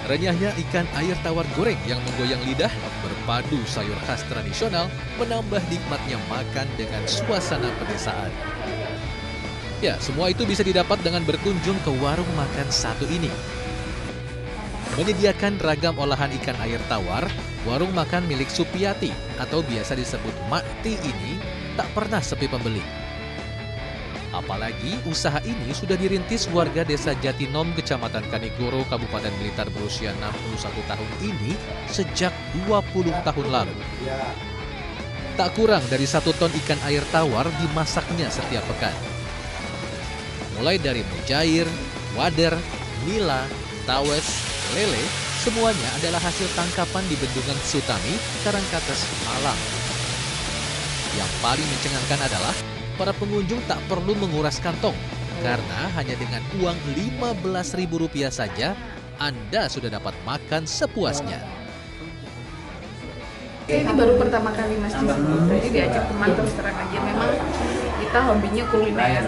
Renyahnya ikan air tawar goreng yang menggoyang lidah berpadu sayur khas tradisional menambah nikmatnya makan dengan suasana pedesaan. Ya, semua itu bisa didapat dengan berkunjung ke warung makan satu ini. Menyediakan ragam olahan ikan air tawar, warung makan milik Supiati atau biasa disebut Mak Ti ini tak pernah sepi pembeli. Apalagi usaha ini sudah dirintis warga desa Jatinom, Kecamatan Kanigoro, Kabupaten Blitar berusia 61 tahun ini sejak 20 tahun lalu. Tak kurang dari 1 ton ikan air tawar dimasaknya setiap pekan. Mulai dari mujair, wader, nila, tawes, lele, semuanya adalah hasil tangkapan di Bendungan Sutami, Karangkates, Malang. Yang paling mencengangkan adalah para pengunjung tak perlu menguras kantong, karena hanya dengan uang Rp15.000 saja, Anda sudah dapat makan sepuasnya. Ini baru pertama kali Mas di sini, jadi diajak teman terus terang aja. Memang kita hobinya kuliner.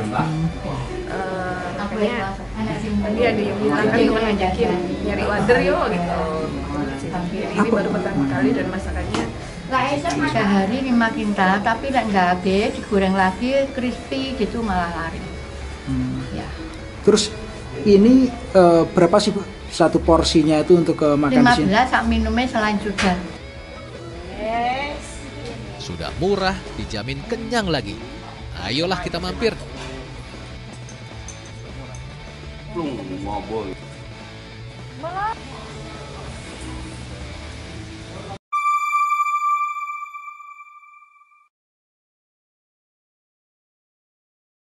Makanya tadi ada yang bilang kan teman ngajakin nyari wader yuk gitu. Jadi ini baru pertama kali dan masakannya sehari 5 kintal, tapi nggak habis, digoreng lagi, crispy gitu malah lari. Ya. Terus ini berapa sih Bu, satu porsinya itu untuk makan di sini? 15 sak minumnya selain sudah. Sudah murah, dijamin kenyang lagi. Ayolah kita mampir. Belum mau